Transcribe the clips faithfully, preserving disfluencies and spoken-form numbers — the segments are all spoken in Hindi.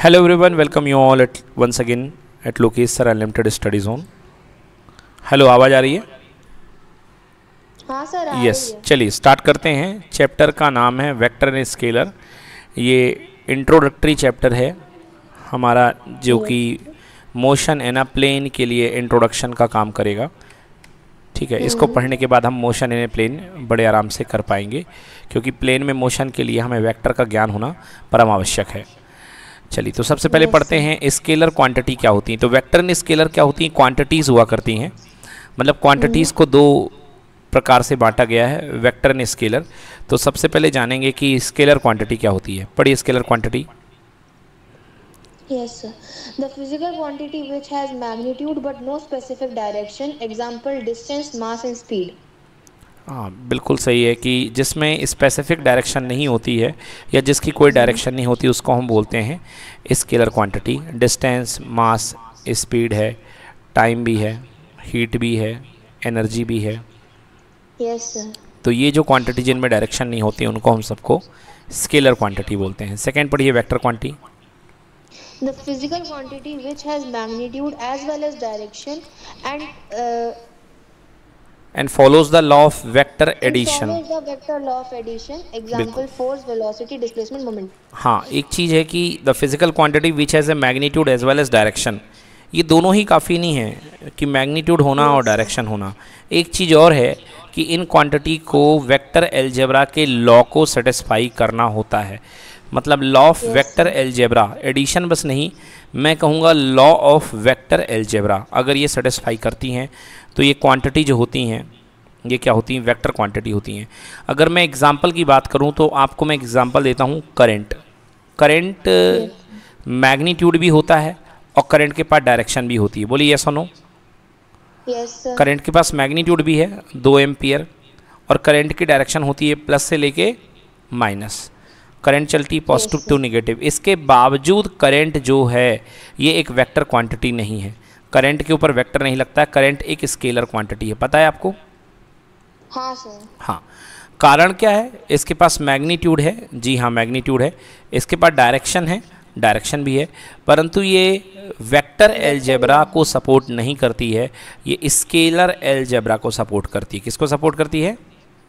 Hello everyone, welcome you all at once again at Lokesh Sir Unlimited Study Zone. Hello, आवाज़ आ रही है? हाँ सर, आ यस, रही है। चलिए स्टार्ट करते हैं। चैप्टर का नाम है वेक्टर एंड स्केलर। ये इंट्रोडक्टरी चैप्टर है हमारा, जो कि मोशन एंड अ प्लेन के लिए इंट्रोडक्शन का काम करेगा। ठीक है, इसको पढ़ने के बाद हम मोशन एंड प्लेन बड़े आराम से कर पाएंगे, क्योंकि प्लेन में मोशन के लिए हमें वेक्टर का ज्ञान होना परम आवश्यक है। चलिए, तो सबसे पहले पढ़ते हैं स्केलर क्वांटिटी क्या होती हैं। तो वेक्टर एंड स्केलर क्या होती हैं? क्वांटिटीज़ हुआ करती हैं, मतलब क्वांटिटीज़ को दो प्रकार से बांटा गया है, वेक्टर एंड स्केलर। तो सबसे पहले जानेंगे कि स्केलर क्वांटिटी क्या होती है। पढ़िए scalar quantity. Yes, sir. The physical quantity which has magnitude but no specific direction. Example: distance, mass, and speed. हाँ, बिल्कुल सही है कि जिसमें स्पेसिफिक डायरेक्शन नहीं होती है या जिसकी कोई डायरेक्शन नहीं होती, उसको हम बोलते हैं scalar quantity. Distance, mass, speed है, टाइम भी है, हीट भी है, एनर्जी भी है। Yes, sir. तो ये जो क्वांटिटी जिनमें डायरेक्शन नहीं होती, उनको हम सबको स्केलर क्वांटिटी बोलते हैं। सेकेंड पढ़िए vector quantity. The physical quantity which has magnitude as well as direction and uh, and follows the law of vector and addition. follows the vector law of addition. Example: force, velocity, displacement, moment. हाँ, एक चीज़ है कि the physical quantity which has a magnitude as well as direction. ये दोनों ही काफ़ी नहीं है कि मैग्नीट्यूड होना और डायरेक्शन होना। एक चीज़ और है कि इन क्वांटिटी को वेक्टर एलजेब्रा के लॉ को सेटिस्फाई करना होता है। मतलब law of vector algebra, addition बस नहीं, मैं कहूँगा लॉ ऑफ वेक्टर एलजेब्रा अगर ये सेटिस्फाई करती हैं, तो ये क्वांटिटी जो होती हैं, ये क्या होती हैं? वेक्टर क्वांटिटी होती हैं। अगर मैं एग्जांपल की बात करूं तो आपको मैं एग्जांपल देता हूं करंट। करंट मैग्नीट्यूड भी होता है और करंट के पास डायरेक्शन भी होती है। बोलिए यस और नो। Yes, sir. करंट के पास मैग्नीट्यूड भी है दो एम्पियर, और करंट की डायरेक्शन होती है प्लस से लेके माइनस। करंट चलती है पॉजिटिव टू नेगेटिव। इसके बावजूद करंट जो है ये एक वेक्टर क्वांटिटी नहीं है। करंट के ऊपर वेक्टर नहीं लगता है। करंट एक स्केलर क्वांटिटी है, पता है आपको? हाँ सर। हाँ, कारण क्या है? इसके पास मैग्नीट्यूड है, जी हाँ मैग्नीट्यूड है। इसके पास डायरेक्शन है, डायरेक्शन भी है, परंतु ये वेक्टर एलजेब्रा को सपोर्ट नहीं करती है, ये स्केलर एलजेब्रा को सपोर्ट करती है। किसको सपोर्ट करती है?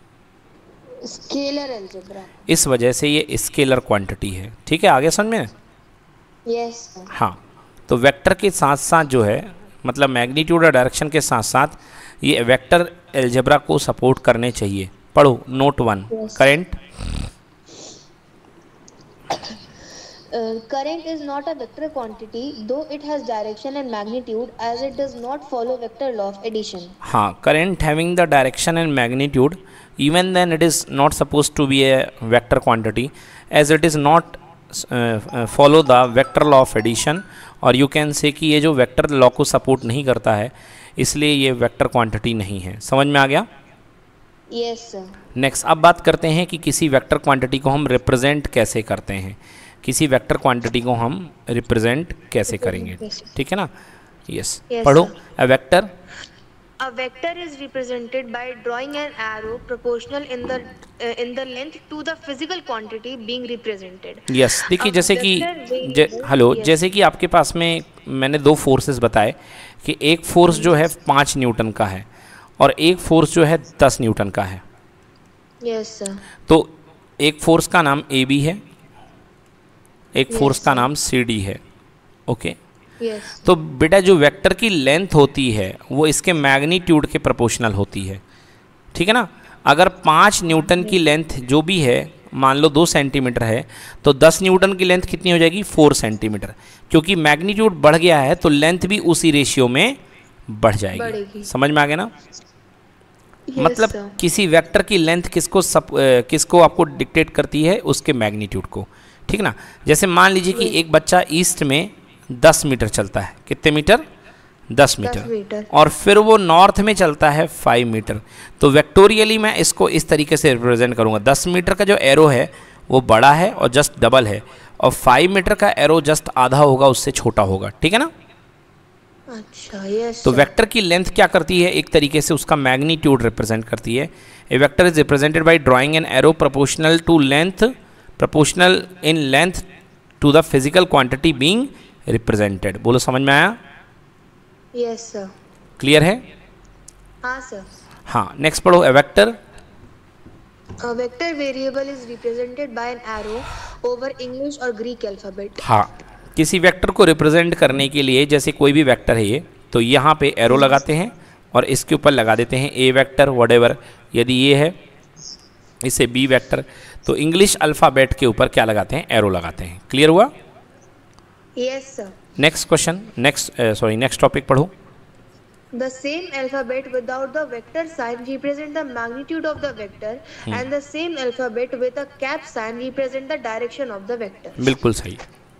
Scalar algebra. इस वजह से ये स्केलर क्वांटिटी है। ठीक है, आगे समझ में? Yes sir. हाँ, तो वेक्टर के साथ साथ जो है, मतलब मैग्नीट्यूड और डायरेक्शन के साथ साथ ये वेक्टर एलजेब्रा को सपोर्ट करने चाहिए। पढ़ो note one. Current current is not a vector quantity though it has direction and magnitude as it does not follow vector law of addition. हाँ, current having the direction and magnitude, even then it is not supposed to be a vector quantity as it is not uh, uh, follow the vector law of addition, और you can say कि ये जो वेक्टर लॉ को सपोर्ट नहीं करता है, इसलिए ये वेक्टर क्वांटिटी नहीं है। समझ में आ गया? Yes sir. नेक्स्ट, अब बात करते हैं कि किसी वेक्टर क्वांटिटी को हम रिप्रेजेंट कैसे करते हैं। किसी वेक्टर क्वांटिटी को हम रिप्रेजेंट कैसे करेंगे, ठीक है ना? यस, पढ़ो। A vector A vector is represented by drawing an arrow proportional in the uh, in the length to the physical quantity being represented. Yes, देखिए जैसे कि हेलो, जैसे कि आपके पास में मैंने दो फोर्सेस बताए कि एक फोर्स जो है पाँच न्यूटन का है और एक फोर्स जो है दस न्यूटन का है। Yes sir. तो एक फोर्स का नाम ए बी है, एक फोर्स का नाम सी डी है। Okay, Yes. तो बेटा जो वेक्टर की लेंथ होती है वो इसके मैग्नीट्यूड के प्रोपोर्शनल होती है। ठीक है ना? अगर पाँच न्यूटन की लेंथ जो भी है, मान लो दो सेंटीमीटर है, तो दस न्यूटन की लेंथ कितनी हो जाएगी? Four centimetre. क्योंकि मैग्नीट्यूड बढ़ गया है तो लेंथ भी उसी रेशियो में बढ़ जाएगी। समझ में आ गया ना? yes, मतलब sir. किसी वेक्टर की लेंथ किसको सब किसको आपको डिक्टेट करती है? उसके मैग्नीट्यूड को। ठीक ना? जैसे मान लीजिए कि एक बच्चा ईस्ट में दस मीटर चलता है। कितने मीटर? दस मीटर, मीटर। और फिर वो नॉर्थ में चलता है फाइव मीटर। तो वेक्टोरियली मैं इसको इस तरीके से रिप्रेजेंट करूँगा। दस मीटर का जो एरो है वो बड़ा है और जस्ट डबल है, और फाइव मीटर का एरो जस्ट आधा होगा, उससे छोटा होगा। ठीक है ना? अच्छा, यस। तो वेक्टर की लेंथ क्या करती है? एक तरीके से उसका मैग्नीट्यूड रिप्रेजेंट करती है। A vector is represented by drawing an arrow proportional to length, proportional in length to the physical quantity being represented. बोलो समझ में आया? Yes sir. क्लियर है? हाँ सर। हाँ, नेक्स्ट पढ़ो। A vector, A vector variable is represented by an arrow over English or Greek alphabet. हाँ, किसी वेक्टर को रिप्रेजेंट करने के लिए जैसे कोई भी वेक्टर है ये, तो यहाँ पे एरो लगाते हैं और इसके ऊपर लगा देते हैं ए वेक्टर व्हाटएवर। यदि ये है इसे बी वेक्टर, तो इंग्लिश अल्फ़ाबेट के ऊपर क्या लगाते हैं? एरो लगाते हैं। क्लियर हुआ? Yes sir. Next question, next sorry next topic पढ़ो। The same alphabet without the vector sign represent the magnitude of the vector, and the same alphabet with a cap sign represent the direction of the vector. बिल्कुल सही।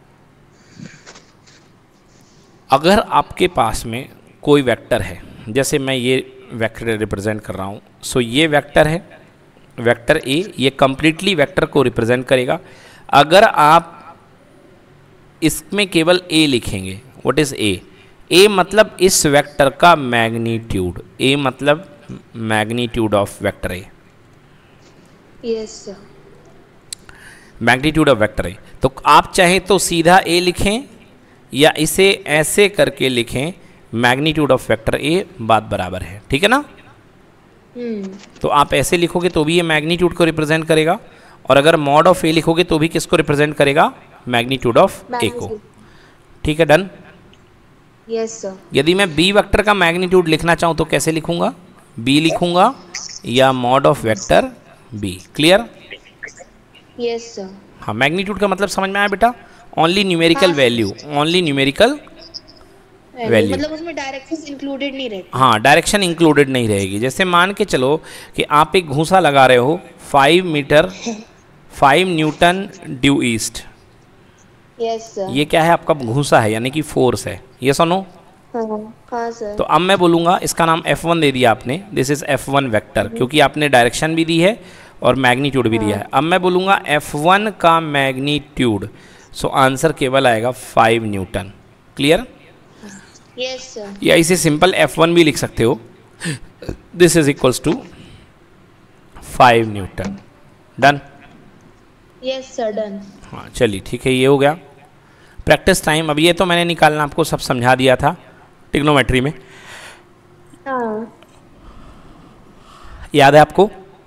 अगर आपके पास में कोई वेक्टर है, जैसे मैं ये वेक्टर रिप्रेजेंट कर रहा हूँ, सो ये वेक्टर है, वेक्टर ए, ये कंप्लीटली वेक्टर को रिप्रेजेंट करेगा। अगर आप इसमें केवल ए लिखेंगे, व्हाट इज ए? ए मतलब इस वेक्टर का मैग्नीट्यूड, ए मतलब magnitude of vector A, Yes sir. Magnitude of vector A. तो आप चाहें तो सीधा ए लिखें या इसे ऐसे करके लिखें, मैग्नीट्यूड ऑफ वेक्टर ए, बात बराबर है, ठीक है ना? Hmm. तो आप ऐसे लिखोगे तो भी ये मैग्नीट्यूड को रिप्रेजेंट करेगा, और अगर मॉड ऑफ ए लिखोगे तो भी किसको रिप्रेजेंट करेगा? मैग्नीट्यूड ऑफ ए को। ठीक है, डन। Yes sir. यदि मैं बी वेक्टर का मैग्नीट्यूड लिखना चाहूँ तो कैसे लिखूंगा? बी लिखूंगा या mod of vector B. Clear? Yes sir. हाँ, मैग्नीट्यूड का मतलब समझ में आया बेटा? Only numerical value, only numerical value, मतलब उसमें डायरेक्शंस इंक्लूडेड नहीं रहती। हाँ, डायरेक्शन इंक्लूडेड नहीं रहेगी। जैसे मान के चलो कि आप एक घूसा लगा रहे हो five metre five newton due east. Yes sir. ये क्या है? आपका घूसा है, यानी कि फोर्स है। ये सुनो। हाँ हाँ सर। तो अब मैं बोलूँगा, इसका नाम एफ वन दे दिया आपने, this is F one vector, क्योंकि आपने डायरेक्शन भी दी है और मैग्नीट्यूड भी दिया है। अब मैं बोलूँगा एफ वन का मैग्नीट्यूड, सो आंसर केवल आएगा five newton. Clear? Yes sir. या इसे सिंपल एफ वन भी लिख सकते हो, this is equals to five newton. Done? Yes sir, done. हाँ, चलिए ठीक है, ये हो गया प्रैक्टिस टाइम। अब ये तो मैंने निकालना आपको सब समझा दिया था ट्रिग्नोमेट्री में, हाँ। याद है आपको?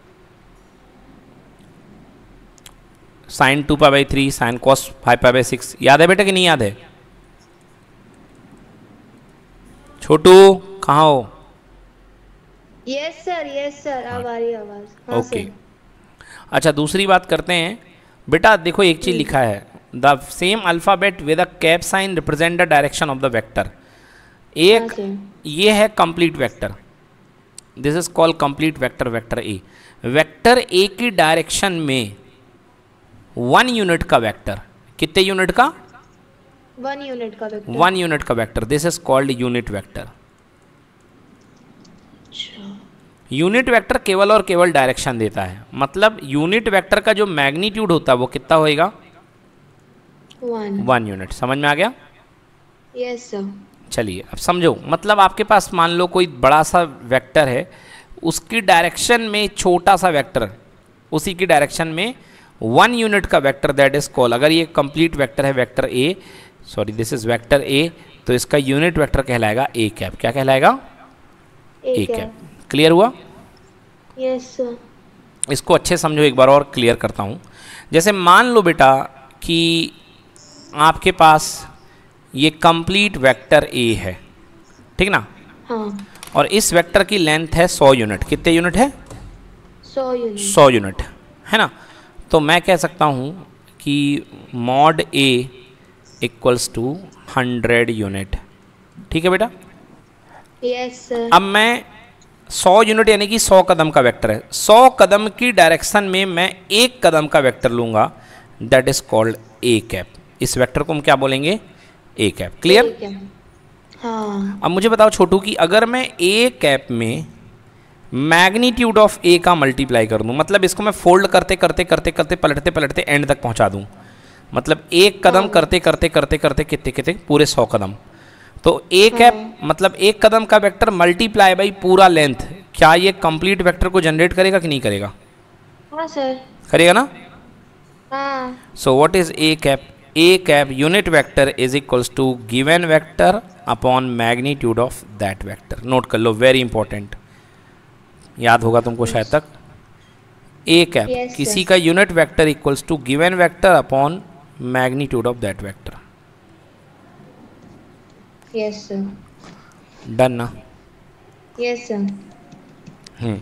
Sine two pi by three, sine cos five pi by six, याद है बेटा कि नहीं याद है? छोटू कहाँ हो? यस सर, यस सर, अब आ रही है आवाज। हाँ ओके। सर। अच्छा, दूसरी बात करते हैं बेटा। देखो एक चीज लिखा है, the same alphabet with a cap sign represent the direction of the vector. एक ये है complete vector, this is called complete vector, vector A. Vector A की डायरेक्शन में वन यूनिट का वेक्टर, कितने यूनिट का? वन यूनिट का वेक्टर। वन यूनिट का vector, this is called unit vector. Unit vector केवल और केवल डायरेक्शन देता है, मतलब यूनिट वेक्टर का जो मैग्नीट्यूड होता है वो कितना होएगा? वन। One unit. समझ में आ गया? Yes sir. चलिए अब समझो, मतलब आपके पास मान लो कोई बड़ा सा वेक्टर है, उसकी डायरेक्शन में छोटा सा वेक्टर, उसी की डायरेक्शन में वन यूनिट का वेक्टर, दैट इज कॉल्ड, अगर ये कंप्लीट वेक्टर है vector A, sorry this is vector A, तो इसका यूनिट वेक्टर कहलाएगा ए कैप। क्या कहलाएगा? A cap. क्लियर हुआ? Yes sir. इसको अच्छे समझो, एक बार और क्लियर करता हूँ। जैसे मान लो बेटा कि आपके पास ये कंप्लीट वेक्टर ए है, ठीक ना? हाँ। और इस वेक्टर की लेंथ है सौ यूनिट। कितने यूनिट है? सौ यूनिट। सौ यूनिट है ना? तो मैं कह सकता हूँ कि mod A equals to hundred unit. ठीक है बेटा? Yes sir. अब मैं सौ यूनिट यानी कि सौ कदम का वेक्टर है, सौ कदम की डायरेक्शन में मैं एक कदम का वेक्टर लूंगा, that is called A cap. इस वेक्टर को हम क्या बोलेंगे? A cap. क्लियर? हाँ। अब मुझे बताओ छोटू कि अगर मैं ए कैप में मैग्नीट्यूड ऑफ ए का मल्टीप्लाई कर दूं, मतलब इसको मैं फोल्ड करते करते करते करते पलटते पलटते एंड तक पहुंचा दूं, मतलब एक कदम करते करते करते करते कितने कितने पूरे सौ कदम, तो ए कैप मतलब एक कदम का वेक्टर मल्टीप्लाई बाई पूरा लेंथ, क्या ये कंप्लीट वेक्टर को जनरेट करेगा कि नहीं करेगा? हाँ सर। करेगा ना? हाँ। So what is A cap? A cap unit vector is equals to given vector upon magnitude of that vector. Note कर लो, वेरी इंपॉर्टेंट, याद होगा तुमको शायद तक। ए कैप Yes, किसी sir. का unit vector equals to given vector upon magnitude of that vector. Yes, sir. Done ना? Yes, sir. Hmm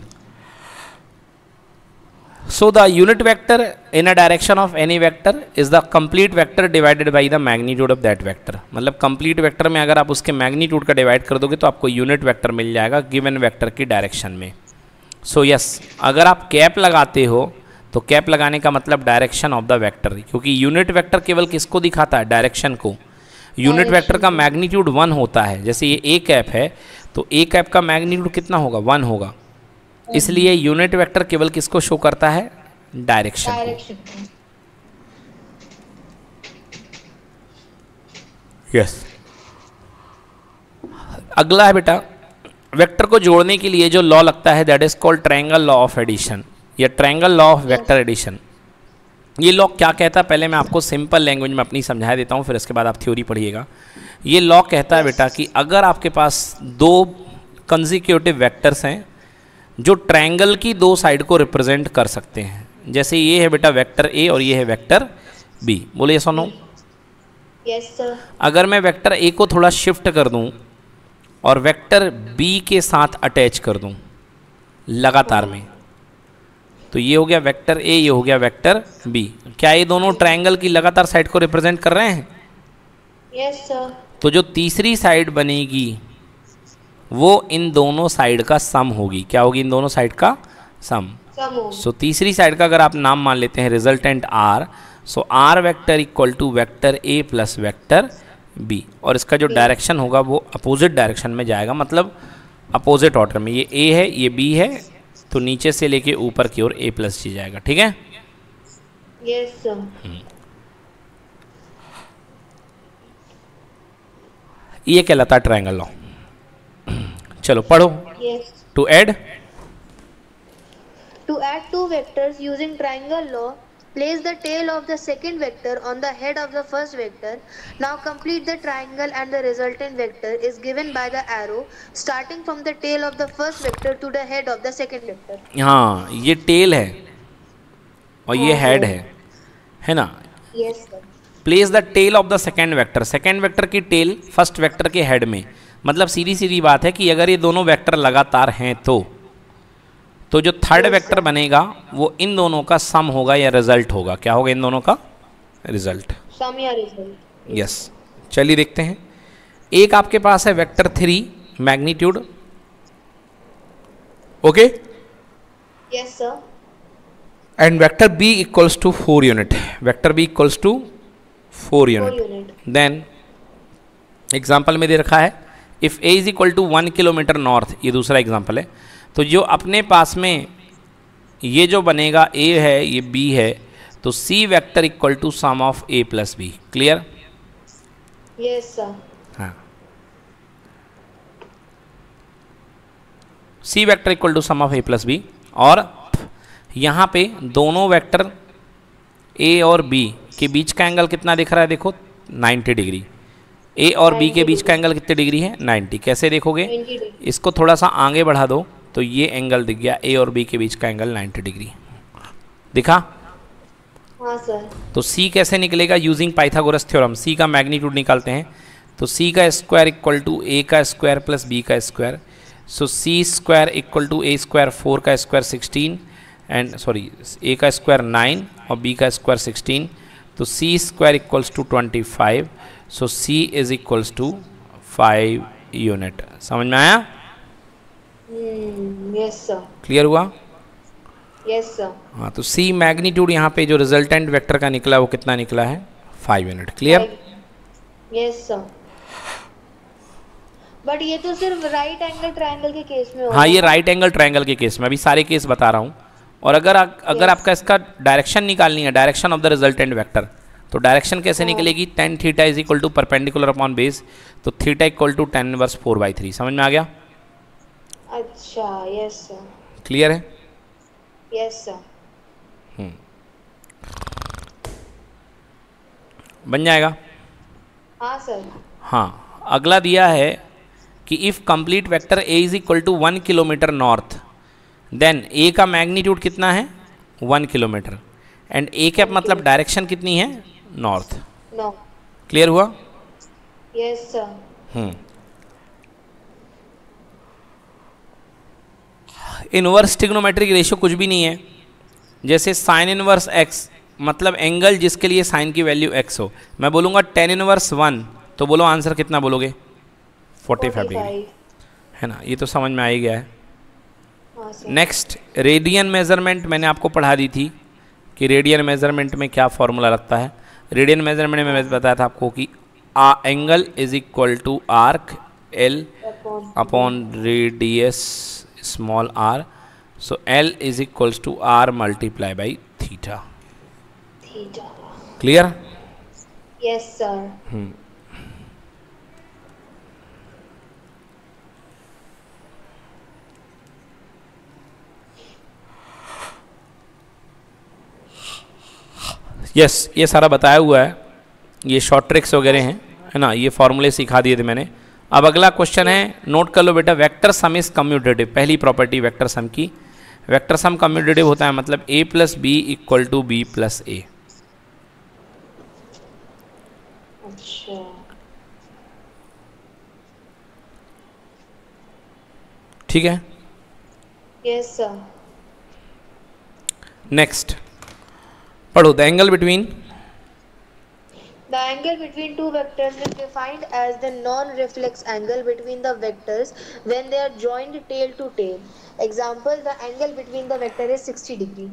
So the unit vector in a direction of any vector is the complete vector divided by the magnitude of that vector। मतलब complete vector में अगर आप उसके magnitude का डिवाइड कर दोगे तो आपको unit vector मिल जाएगा given vector की डायरेक्शन में। So yes, अगर आप कैप लगाते हो तो कैप लगाने का मतलब डायरेक्शन ऑफ द वेक्टर, क्योंकि यूनिट वेक्टर केवल किसको दिखाता है? डायरेक्शन को। यूनिट वेक्टर का मैग्नीट्यूड वन होता है। जैसे ये ए कैप है तो ए कैप का मैग्नीट्यूड कितना होगा? वन होगा। इसलिए यूनिट वेक्टर केवल किसको शो करता है? डायरेक्शन को। Direction. यस। अगला है बेटा, वेक्टर को जोड़ने के लिए जो लॉ लगता है that is called triangle law of addition या triangle law of vector addition. ये लॉ क्या कहता है पहले मैं आपको सिंपल लैंग्वेज में अपनी समझा देता हूँ, फिर इसके बाद आप थ्योरी पढ़िएगा। ये लॉ कहता है बेटा कि अगर आपके पास दो कंसेक्यूटिव वेक्टर्स हैं जो ट्रायंगल की दो साइड को रिप्रेजेंट कर सकते हैं, जैसे ये है बेटा वेक्टर ए और ये है वेक्टर बी, बोलिए सुनो। Yes, sir. अगर मैं वेक्टर ए को थोड़ा शिफ्ट कर दूं और वेक्टर बी के साथ अटैच कर दूं लगातार में, तो ये हो गया वेक्टर ए, ये हो गया वेक्टर बी। क्या ये दोनों ट्रायंगल की लगातार साइड को रिप्रेजेंट कर रहे हैं? Yes, sir. तो जो तीसरी साइड बनेगी वो इन दोनों साइड का सम होगी। क्या होगी? इन दोनों साइड का सम। Some. सो तीसरी साइड का अगर आप नाम मान लेते हैं resultant R, so R vector equal to vector A plus vector B, और इसका जो डायरेक्शन होगा वो अपोजिट डायरेक्शन में जाएगा, मतलब अपोजिट ऑर्डर में। ये ए है, ये बी है, तो नीचे से लेके ऊपर की ओर ए प्लस जी जाएगा। ठीक है? Yes, sir. ये कहलाता है ट्रायंगल लॉ। चलो पढ़ो। Yes. To add, To add two vectors using triangle law, place the tail of the second vector on the head of the first vector. Now complete the triangle and the resultant vector is given by the arrow starting from the tail of the first vector to the head of the second vector. हाँ ये टेल है और ये हेड है, है ना? Yes, sir. Place the tail of the second vector, second vector की टेल फर्स्ट वेक्टर के हेड में। मतलब सीधी सीधी बात है कि अगर ये दोनों वेक्टर लगातार हैं तो तो जो थर्ड वेक्टर बनेगा वो इन दोनों का सम होगा या रिजल्ट होगा। क्या होगा? इन दोनों का रिजल्ट। Sum या result. यस, चलिए देखते हैं। एक आपके पास है vector three magnitude, okay, Yes, sir. And vector B equals to four unit, vector B equals to four Four unit. unit. Then example में दे रखा है if A is equal to one kilometre north, ये दूसरा एग्जाम्पल है। तो जो अपने पास में ये जो बनेगा ए है, ये बी है, तो C vector equal to sum of A plus B. Clear? Yes, sir. हाँ, C vector equal to sum of A plus B, और यहाँ पे दोनों वेक्टर ए और बी के बीच का एंगल कितना दिख रहा है? देखो नाइन्टी डिग्री। ए और बी के बीच का एंगल कितने डिग्री है? नाइन्टी। कैसे देखोगे? ninety degree. इसको थोड़ा सा आगे बढ़ा दो तो ये एंगल दिख गया, ए और बी के बीच का एंगल नाइन्टी डिग्री दिखा। हाँ सर। तो सी कैसे निकलेगा? Using Pythagoras theorem. सी का मैग्नीट्यूड निकालते हैं, तो सी का स्क्वायर इक्वल टू ए का स्क्वायर प्लस बी का square. So C square equal to A square, four का square sixteen, and sorry A का स्क्वायर नाइन और बी का स्क्वायर सिक्सटीन, तो C square equals to twenty five. So C is equals to five unit. समझ में आया? Yes sir. क्लियर हुआ? Yes sir. हाँ, तो सी मैग्नीट्यूड यहाँ पे जो रिजल्टेंट वेक्टर का निकला वो कितना निकला है? Five unit. Clear? Yes sir. But ये तो सिर्फ राइट एंगल ट्रायंगल के केस में होगा। हाँ, ये राइट एंगल ट्रायंगल के केस में, अभी सारे केस बता रहा हूँ। और अगर आ, अगर आपका इसका डायरेक्शन निकालनी है, direction of the resultant vector, तो डायरेक्शन कैसे निकलेगी? Tan theta is equal to perpendicular upon base, तो theta equal to tan inverse four by three. समझ में आ गया? अच्छा, यस सर। क्लियर है? Yes sir. बन जाएगा। हाँ सर। हाँ, अगला दिया है कि if complete vector A is equal to one kilometre north, then A का मैग्नीट्यूड कितना है, one kilometre, and A cap मतलब डायरेक्शन कितनी है, नॉर्थ। नो। क्लियर हुआ? Yes sir. Hmm inverse trigonometric ratio कुछ भी नहीं है। जैसे साइन इनवर्स एक्स मतलब एंगल जिसके लिए साइन की वैल्यू एक्स हो, मैं बोलूँगा टेन इनवर्स वन, तो बोलो आंसर कितना बोलोगे, फोर्टी फाइव डिग्री, है ना। ये तो समझ में आ ही गया है। नेक्स्ट, रेडियन मेजरमेंट मैंने आपको पढ़ा दी थी कि रेडियन मेजरमेंट में क्या फॉर्मूला लगता है। रेडियन मेजरमेंट में मैंने बताया था आपको कि आ angle is equal to arc L upon radius small r, so L is equals to r multiply by theta. Clear? Yes sir. Hmm yes yes, ये सारा बताया हुआ है, ये शॉर्ट ट्रिक्स वगैरह हैं, है ना, ये फॉर्मूले सिखा दिए थे मैंने। अब अगला क्वेश्चन है, नोट कर लो बेटा, वेक्टर सम इज कम्यूटेटिव। पहली प्रॉपर्टी वेक्टर सम की, वेक्टर सम कम्यूटेटिव होता है मतलब a plus B equal to B plus A. अच्छा। ठीक है? Yes sir. नेक्स्ट पढ़ो, the angle between, The angle between two vectors is defined as the non-reflex angle between the vectors when they are joined tail to tail. Example, the angle between the vector is sixty degree.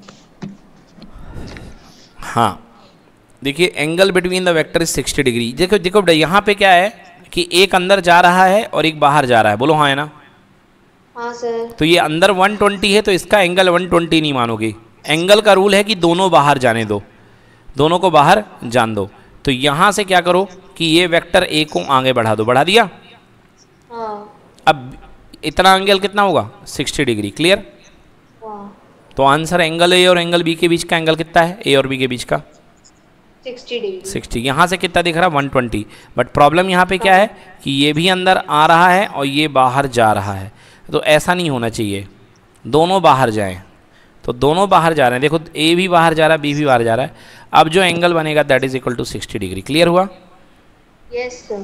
हाँ देखिए, angle between the vector is sixty degree. देखो देखो बेटा, यहाँ पे क्या है कि एक अंदर जा रहा है और एक बाहर जा रहा है, बोलो हाँ है ना। हाँ सर। तो ये अंदर वन ट्वेंटी है तो इसका एंगल वन ट्वेंटी नहीं मानोगे। एंगल का रूल है कि दोनों बाहर जाने दो, दोनों को बाहर जान दो। तो यहाँ से क्या करो कि ये वेक्टर ए को आगे बढ़ा दो, बढ़ा दिया। हाँ। अब इतना एंगल कितना होगा, सिक्सटी डिग्री। क्लियर? हाँ। तो आंसर एंगल ए और एंगल बी के बीच का एंगल कितना है, ए और बी के बीच का सिक्सटी डिग्री। सिक्सटी। यहाँ से कितना दिख रहा है, वन ट्वेंटी। बट प्रॉब्लम यहाँ पे क्या है कि ये भी अंदर आ रहा है और ये बाहर जा रहा है, तो ऐसा नहीं होना चाहिए, दोनों बाहर जाएं। तो दोनों बाहर जा रहे हैं, देखो ए भी बाहर जा रहा है, बी भी बाहर जा रहा है। अब जो एंगल बनेगा that is equal to sixty degree. Clear हुआ? Yes sir.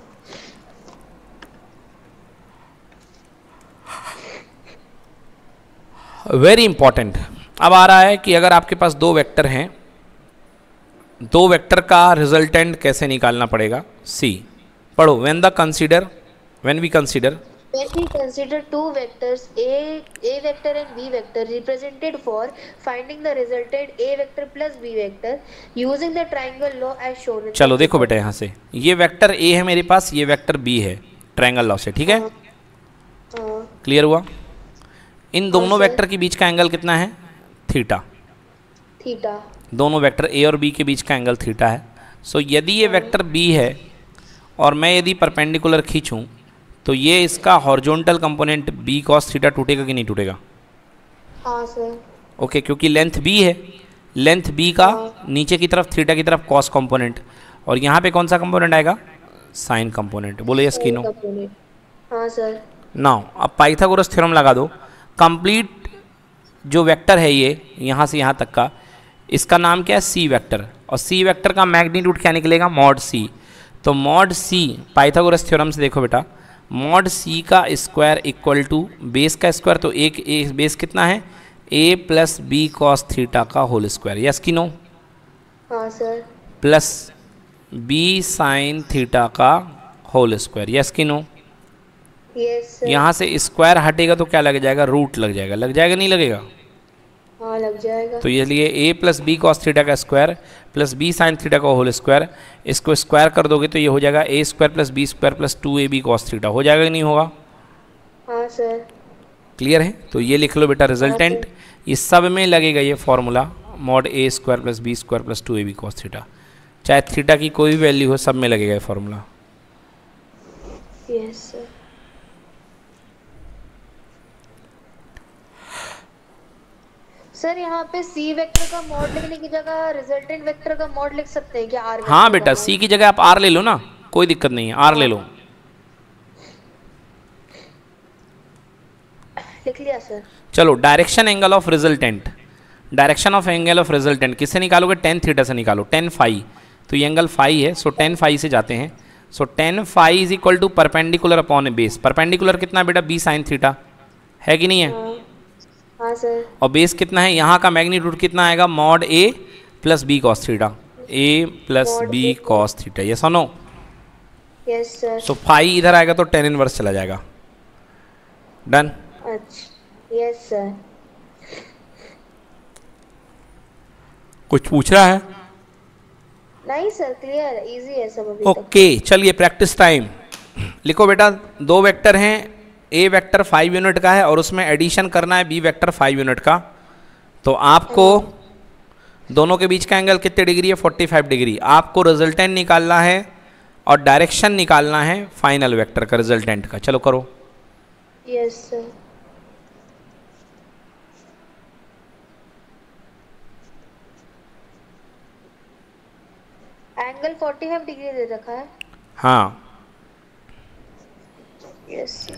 Very important. अब आ रहा है कि अगर आपके पास दो वेक्टर हैं, दो वेक्टर का रिजल्टेंट कैसे निकालना पड़ेगा। सी पढ़ो, when the consider when we consider When we consider two vectors a a vector and b vector represented for finding the resultant a vector plus b vector using the triangle law as shown in चलो देखो बेटा, यहाँ से ये वेक्टर ए है मेरे पास, ये वेक्टर बी है, ट्रायंगल लॉ से। ठीक है? क्लियर हुआ? इन दोनों वेक्टर के बीच का एंगल कितना है, थीटा। थीटा। दोनों वेक्टर ए और बी के बीच का एंगल थीटा है। सो so, यदि ये वेक्टर बी है और मैं यदि परपेंडिकुलर खींचूं तो ये इसका horizontal component B cos theta टूटेगा कि नहीं टूटेगा? हाँ सर। ओके, क्योंकि लेंथ बी है, लेंथ बी का नीचे की तरफ थीटा की तरफ कॉस कंपोनेंट, और यहाँ पे कौन सा कंपोनेंट आएगा, साइन कंपोनेंट। बोलो यस कि नो? हाँ सर। नाउ अब पाइथागोरस थ्योरम लगा दो। कंप्लीट जो वेक्टर है ये यहाँ से यहाँ तक का, इसका नाम क्या है, सी वेक्टर, और सी वेक्टर का मैग्नीट्यूड क्या निकलेगा, मॉड सी। तो मॉड सी पाइथागोरस थ्योरम से देखो बेटा, मॉड सी का स्क्वायर इक्वल टू बेस का स्क्वायर, तो एक ए बेस कितना है, A plus B cos theta का होल स्क्वायर। यस कि नो? हाँ sir. Plus B sine theta का होल स्क्वायर। यस कि नो? Yes sir. यहाँ से स्क्वायर हटेगा तो क्या लग जाएगा, रूट लग जाएगा। लग जाएगा नहीं लगेगा? हाँ लग जाएगा। तो ये लिए A plus B cos theta का square plus B sine theta का होल स्क्वायर, इसको स्क्वायर कर दोगे तो ये हो जाएगा A square plus B square plus two A B cos theta. हो जाएगा कि नहीं होगा? हाँ सर। क्लियर है? तो ये लिख लो बेटा रिजल्टेंट, ये सब में लगेगा ये formula, mod A square plus B square plus two A B cos theta, चाहे थीटा की कोई भी वैल्यू हो, सब में लगेगा ये फॉर्मूला। Yes sir. सर यहाँ पे सी वेक्टर का मॉड लिखने की जगह रिजल्टेंट वेक्टर का मॉड लिख सकते हैं क्या? आर हाँ बेटा, सी की जगह आप आर ले लो ना, कोई दिक्कत नहीं है, आर ले लो। लिख लिया सर। चलो, direction angle of resultant, direction of angle of resultant किससे निकालोगे? टेन थीटा से निकालो, टेन फाई, तो ये एंगल फाई है, सो टेन फाई से जाते हैं। So tan phi is equal to perpendicular upon A base. परपेंडिकुलर कितना बेटा? बी साइन थीटा, है कि नहीं है? हाँ सर। और बेस कितना है? यहाँ का मैग्नीट्यूड कितना आएगा? Mod A plus B cos theta, A plus B cos theta, ये सुनो। Yes sir. सो फाई इधर आएगा तो टेन इनवर्स चला जाएगा। डन। अच्छा यस सर। कुछ पूछ रहा है? नहीं सर, क्लियर है, इजी है सब अभी। ओके okay, चलिए प्रैक्टिस टाइम। लिखो बेटा, दो वेक्टर हैं, ए वेक्टर फाइव यूनिट का है और उसमें एडिशन करना है बी वेक्टर फाइव यूनिट का। तो आपको दोनों के बीच का एंगल कितने डिग्री है? Forty five degree. आपको रिजल्टेंट निकालना है और डायरेक्शन निकालना है फाइनल वेक्टर का, रिजल्टेंट का। चलो करो। Yes sir. Angle forty five degree दे रखा है। हाँ यस सर।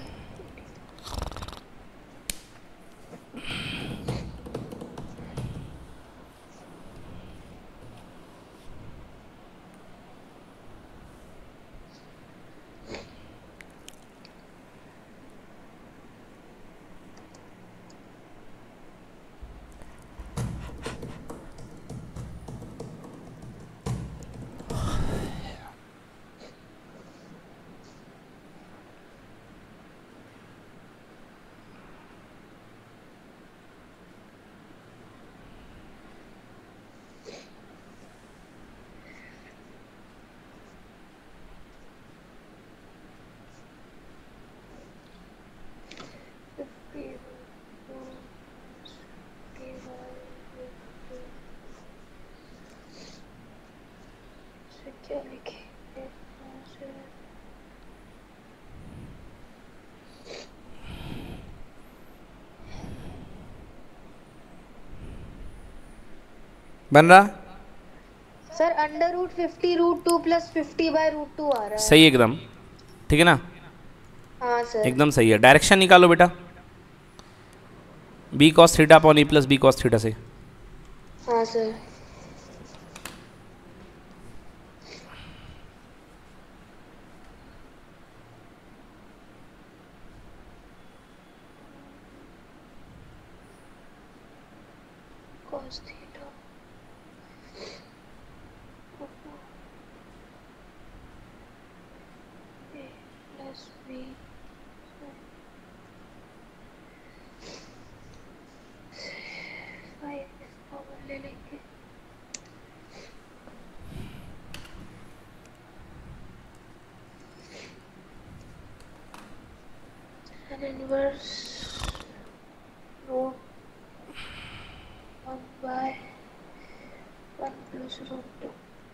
क्या लिखे? बन रहा? Sir under root fifty root two plus fifty by root two आ रहा है। सही एकदम, ठीक है ना? हाँ सर। एकदम सही है। डायरेक्शन निकालो बेटा, B cos theta upon A plus B cos theta से। हाँ sir. cos theta A plus B ले लेंगे। tan inverse root one by one plus root two।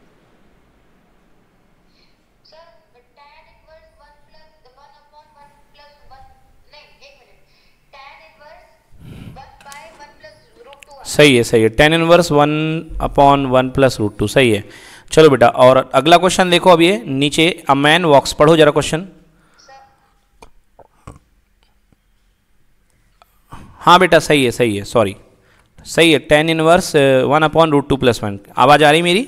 Sir tan inverse one plus one upon one plus one, नहीं एक मिनट, tan inverse one by one plus root two। सही है, सही है। Tan inverse one upon one plus root two, सही है। चलो बेटा, और अगला क्वेश्चन देखो। अब ये नीचे अ मैन वॉक्स, पढ़ो जरा क्वेश्चन। हाँ बेटा सही है, सही है, सॉरी सही है। Tan inverse one upon root two plus one. आवाज़ आ रही मेरी?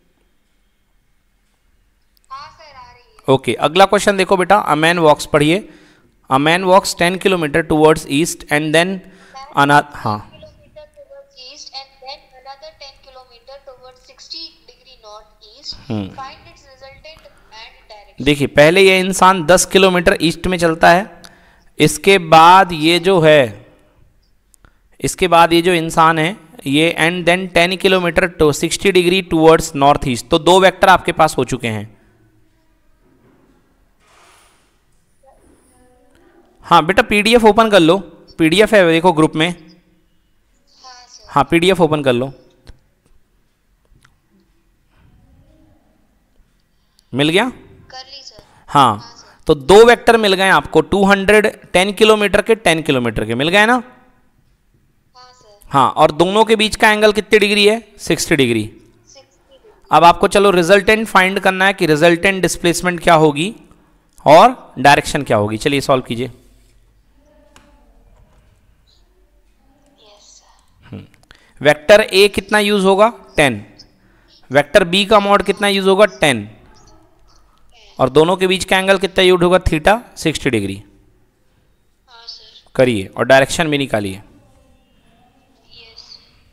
हाँ सर आ रही है। ओके, अगला क्वेश्चन देखो बेटा। अ मैन वॉक्स पढ़िए। A man walks ten kilometre towards east and then अना हाँ kilometre towards east and then another ten kilometre towards sixty degree north east. Find its resultant and direction. देखिए, पहले ये इंसान दस किलोमीटर ईस्ट में चलता है, इसके बाद ये जो है इसके बाद ये जो इंसान है ये and then ten kilometre to sixty degree towards north east. तो दो वेक्टर आपके पास हो चुके हैं। हाँ बेटा, पीडीएफ ओपन कर लो, पीडीएफ है देखो ग्रुप में। हाँ सर। हाँ पीडीएफ ओपन कर लो। मिल गया? कर ली सर। हाँ, तो दो वेक्टर मिल गए आपको, टू हंड्रेड टेन किलोमीटर के टेन किलोमीटर के मिल गए ना? हाँ सर। हाँ, और दोनों के बीच का एंगल कितनी डिग्री है? Sixty degree. Sixty degree. अब आपको चलो रिजल्टेंट फाइंड करना है कि रिजल्टेंट डिस्प्लेसमेंट क्या होगी और डायरेक्शन क्या होगी। चलिए सॉल्व कीजिए। वेक्टर ए कितना यूज होगा? टेन। वेक्टर बी का मॉड कितना यूज होगा? टेन। और दोनों के बीच का एंगल कितना यूज होगा? Theta sixty degree. हाँ सर। करिए और डायरेक्शन भी निकालिए। Yes.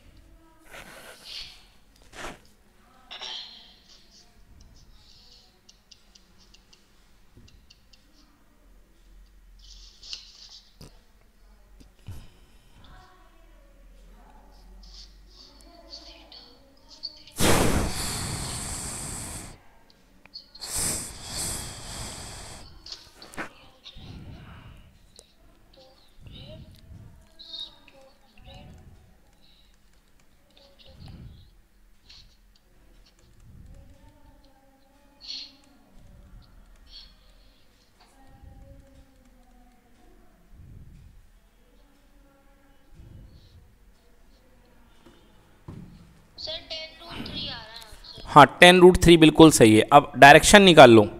Sir ten root three आ रहा है आंसर। हाँ, टेन रूट थ्री बिल्कुल सही है। अब डायरेक्शन निकाल लो।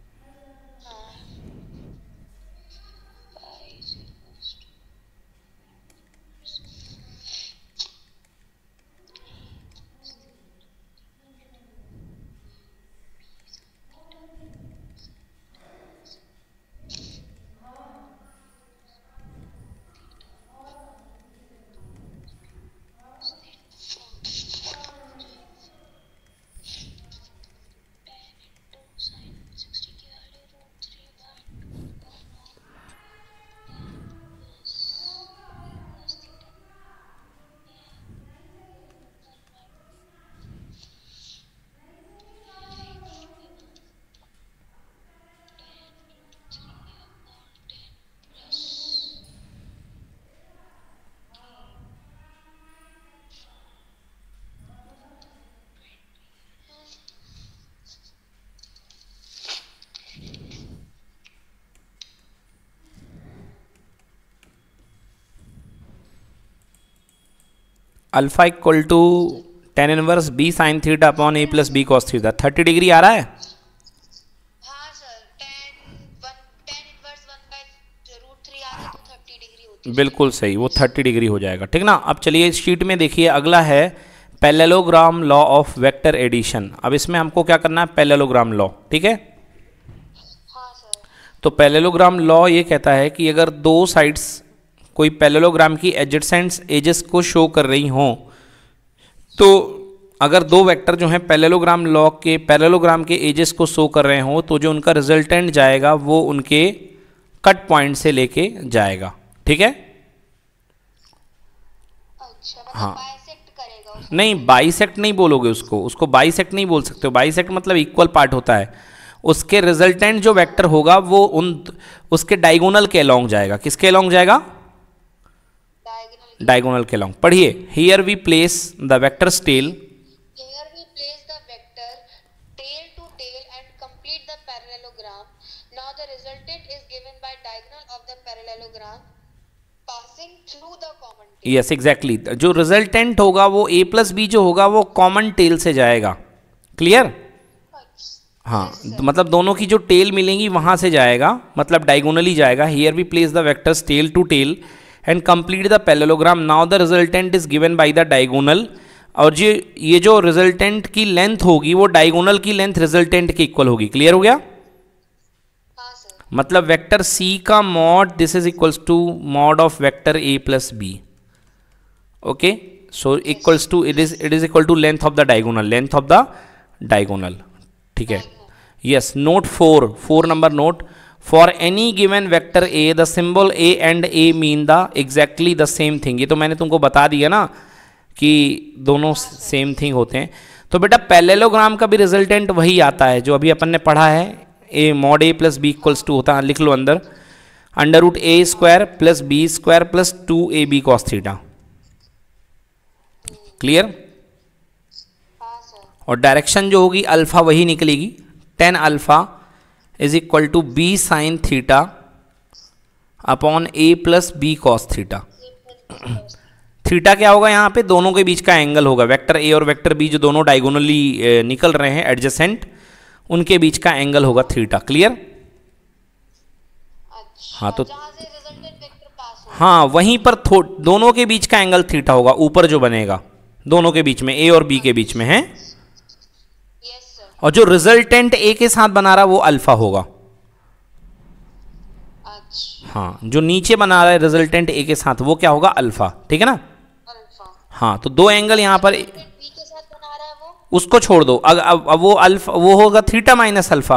Alpha equal to tan inverse B sine theta upon A plus B cos theta. Thirty degree आ रहा है? हाँ sir, tan one tan inverse one by root three आ रहा है तो थर्टी डिग्री होती है। बिल्कुल सही, वो थर्टी डिग्री हो जाएगा। ठीक ना। अब चलिए शीट में देखिए, अगला है parallelogram law of vector addition. अब इसमें हमको क्या करना है? Parallelogram law. ठीक है। हाँ सर। तो पैरेललोग्राम लॉ ये कहता है कि अगर दो साइड्स कोई पैरेललोग्राम की एडजेसेंट एजेस को शो कर रही हों, तो अगर दो वेक्टर जो हैं पैरेललोग्राम लॉ के पैरेललोग्राम के एजेस को शो कर रहे हों, तो जो उनका रिजल्टेंट जाएगा वो उनके कट पॉइंट से लेके जाएगा। ठीक है। अच्छा, मतलब हाँ। बाइसेक्ट करेगा उसको। नहीं, बाइसेक्ट नहीं बोलोगे उसको, उसको बाइसेक्ट नहीं बोल सकते हो। बाइसेक्ट मतलब इक्वल पार्ट होता है। उसके रिजल्टेंट जो वेक्टर होगा वो उन उसके डायगोनल के अलोंग जाएगा। किसके अलोंग जाएगा? डायगोनल। डायगोनल के अलोंग। पढ़िए, here we place the vectors tail. Here we place the vector tail to tail and complete the parallelogram. Now the resultant is given by diagonal of the parallelogram passing through the common tail. Yes exactly, जो रिजल्टेंट होगा वो ए प्लस बी जो होगा वो कॉमन टेल से जाएगा। क्लियर? हाँ, तो मतलब दोनों की जो टेल मिलेंगी वहां से जाएगा, मतलब डायगोनली जाएगा। Here we place the vectors tail to tail and complete the parallelogram. Now the resultant is given by the diagonal. और ये ये जो रिजल्टेंट की लेंथ होगी वो डायगोनल की लेंथ रिजल्टेंट के इक्वल होगी। क्लियर हो गया? हाँ सर। मतलब वेक्टर सी का mod this is equals to mod of vector A plus B. Okay, so equals to it is it is equal to length of the diagonal, length of the diagonal. ठीक है। Yes, note four, four number note. For any given vector A the symbol A and A mean the exactly the same thing. ये तो मैंने तुमको बता दिया ना कि दोनों सेम थिंग होते हैं। तो बेटा पैरेललोग्राम का भी रिजल्टेंट वही आता है जो अभी अपन ने पढ़ा है। A mod A plus B equals to होता है, लिख लो अंदर, under root A square plus B square plus two A B cos theta. Clear? हाँ सर। और डायरेक्शन जो होगी अल्फा वही निकलेगी, tan alpha is equal to B sine theta upon A plus B cos theta. Theta क्या होगा यहाँ पे, दोनों के बीच का एंगल होगा, वेक्टर ए और वेक्टर बी जो दोनों डायगोनली निकल रहे हैं एडजेसेंट, उनके बीच का एंगल होगा थीटा। क्लियर? अच्छा, हाँ तो जहाँ से रिजल्टेंट वेक्टर पास हो। हाँ वहीं पर दोनों के बीच का एंगल थीटा होगा, ऊपर जो बनेगा दोनों के बीच में, ए और बी के बीच में है। Yes sir. और जो रिजल्टेंट ए के साथ बना रहा वो अल्फा होगा। अच्छा, हाँ जो नीचे बना रहा है रिजल्टेंट ए के साथ वो क्या होगा, अल्फा। ठीक है ना? अल्फा। हाँ तो दो एंगल यहाँ पर, रिजल्टेंट बी के साथ बना रहा है वो। उसको छोड़ दो, अब अब अब वो अल्फा वो होगा थीटा माइनस अल्फा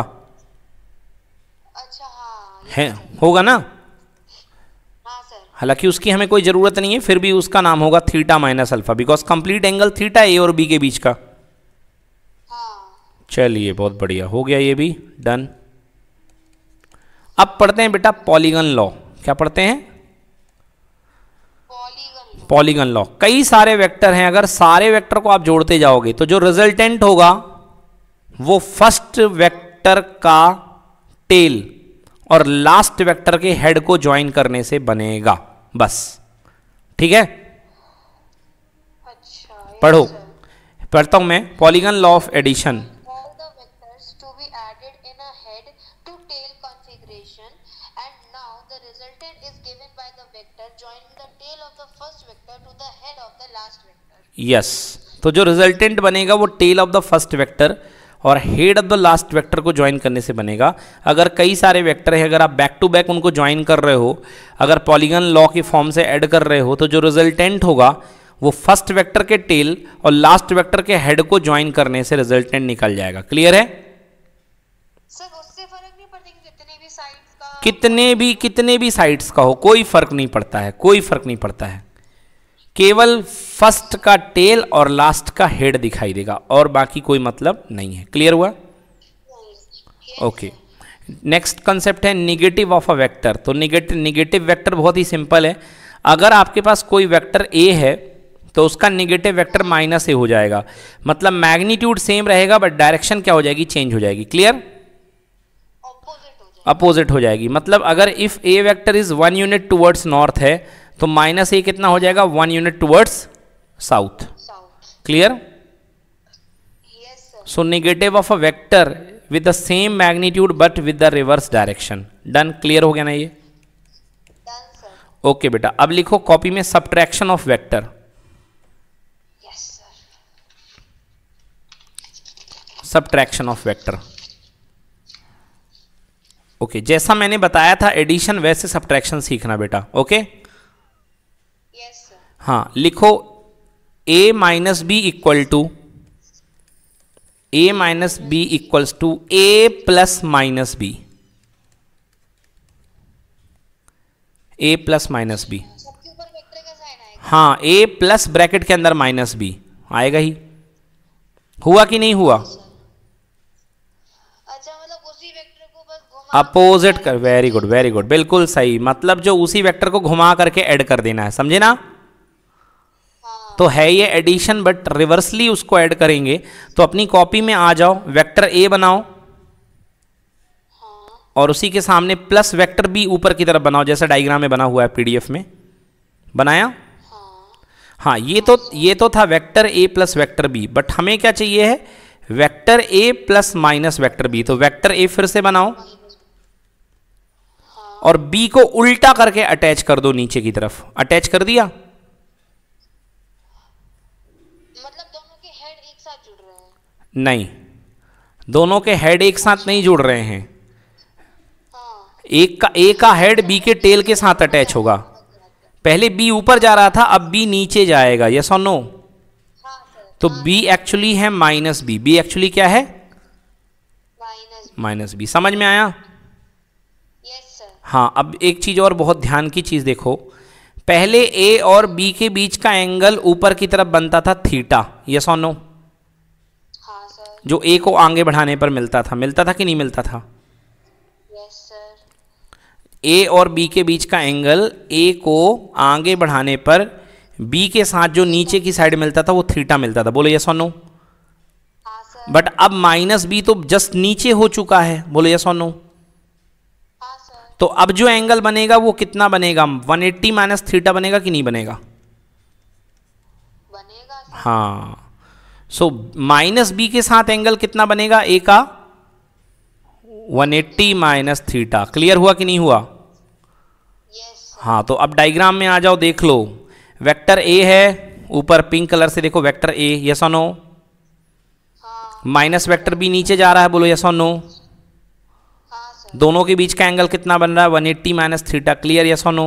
अच्छा हाँ है, होगा ना? हाँ सर। हालांकि उसकी हमें कोई ज़रूरत नहीं है, फिर भी उसका नाम होगा theta minus alpha, because complete angle theta A और बी के बीच का। हाँ चलिए बहुत बढ़िया, हो गया ये भी डन। अब पढ़ते हैं बेटा पॉलीगन लॉ। क्या पढ़ते हैं? पॉलीगन। Polygon law. कई सारे वेक्टर हैं, अगर सारे वेक्टर को आप जोड़ते जाओगे तो जो रिजल्टेंट होगा वो फर्स्ट वेक्टर का टेल और लास्ट वेक्टर के हेड को ज्वाइन करने से बनेगा, बस। ठीक है? अच्छा yes, पढ़ो, sir. पढ़ता हूं मैं। Polygon law of addition. All the vectors to be added in a head to tail configuration, and now the resultant is given by the vector joining the tail of the first vector to the head of the last vector. Yes, तो जो रिजल्टेंट बनेगा वो tail of the first vector और head of the last vector को ज्वाइन करने से बनेगा। अगर कई सारे वेक्टर है, अगर आप बैक टू बैक उनको ज्वाइन कर रहे हो, अगर पॉलीगन लॉ के फॉर्म से ऐड कर रहे हो, तो जो रिजल्टेंट होगा वो फर्स्ट वेक्टर के टेल और लास्ट वेक्टर के हेड को ज्वाइन करने से रिजल्टेंट निकल जाएगा। क्लियर है? सर उससे फर्क नहीं पड़ता कि कितने भी साइड्स का कितने भी कितने भी साइड्स का हो, कोई फर्क नहीं पड़ता है, कोई फर्क नहीं पड़ता है। केवल फर्स्ट का टेल और लास्ट का हेड दिखाई देगा और बाकी कोई मतलब नहीं है। क्लियर हुआ? ओके, नेक्स्ट कंसेप्ट है निगेटिव ऑफ अ वेक्टर। तो निगेटिव निगेटिव वेक्टर बहुत ही सिंपल है। अगर आपके पास कोई वेक्टर ए है तो उसका निगेटिव वेक्टर माइनस ए हो जाएगा, मतलब मैग्नीट्यूड सेम रहेगा बट डायरेक्शन क्या हो जाएगी, चेंज हो जाएगी। क्लियर? ऑपोजिट हो जाए। अपोजिट हो जाएगी। मतलब अगर if A vector is one unit towards north है तो माइनस ए कितना हो जाएगा, one unit towards south. South. Clear? Yes sir. So negative of a vector with the same magnitude but with the reverse direction. Done? Clear हो गया ना ये? Done sir. ओके बेटा, अब लिखो कॉपी में subtraction of vector. Yes sir. Subtraction of vector. Okay, जैसा मैंने बताया था एडिशन वैसे सब्ट्रैक्शन सीखना बेटा। Okay okay? Yes sir. हाँ, लिखो a minus B equal to A minus B equals to A plus minus B. A plus minus B, सबके ऊपर वेक्टर का साइन आएगा। हाँ a प्लस ब्रैकेट के अंदर माइनस बी आएगा ही। हुआ कि नहीं हुआ? अच्छा मतलब उसी वेक्टर को बस घुमा अपोजिट कर, वेरी गुड वेरी गुड, बिल्कुल सही। मतलब जो उसी वेक्टर को घुमा करके ऐड कर देना है, समझे ना? हाँ। तो है ये एडिशन बट रिवर्सली उसको ऐड करेंगे। तो अपनी कॉपी में आ जाओ, वेक्टर ए बनाओ हाँ। और उसी के सामने प्लस वेक्टर बी ऊपर की तरफ बनाओ, जैसा डायग्राम में बना हुआ है पीडीएफ में। बनाया? हाँ। हाँ, ये तो ये तो था vector A plus vector B, but हमें क्या चाहिए है, vector A plus minus vector B. तो वेक्टर ए फिर से बनाओ और बी को उल्टा करके अटैच कर दो नीचे की तरफ। अटैच कर दिया? मतलब दोनों के हेड एक साथ जुड़ रहे हैं। नहीं, दोनों के हेड एक साथ नहीं जुड़ रहे हैं। हाँ। एक का ए का हेड बी के टेल के साथ अटैच होगा। पहले बी ऊपर जा रहा था, अब बी नीचे जाएगा। यस और नो? हाँ सर। तो बी एक्चुअली है माइनस बी। बी एक्चुअली क्या है? माइनस। Minus B. समझ में आया? Yes sir. हाँ, अब एक चीज और बहुत ध्यान की चीज देखो। पहले ए और बी के बीच का एंगल ऊपर की तरफ बनता था थीटा। यस और नो? हाँ सर। जो ए को आगे बढ़ाने पर मिलता था, मिलता था कि नहीं मिलता था? Yes sir. ए और बी के बीच का एंगल ए को आगे बढ़ाने पर बी के साथ जो नीचे की साइड मिलता था वो थीटा मिलता था। बोलो यस और नो? हाँ सर। बट अब माइनस बी तो जस्ट नीचे हो चुका है। बोलो यस और नो? हाँ सर। तो अब जो एंगल बनेगा वो कितना बनेगा, वन एट्टी माइनस थीटा बनेगा कि नहीं बनेगा? हाँ, सो माइनस बी के साथ एंगल कितना बनेगा, ए का one eighty minus theta. Clear हुआ कि नहीं हुआ? यस हाँ, तो अब डायग्राम में आ जाओ, देख लो वेक्टर ए है ऊपर पिंक कलर से, देखो वेक्टर ए, यस और नो? हाँ माइनस वेक्टर बी नीचे जा रहा है, बोलो यस और नो? हाँ सर दोनों के बीच का एंगल कितना बन रहा है, one eighty minus theta. Clear, yes और नो?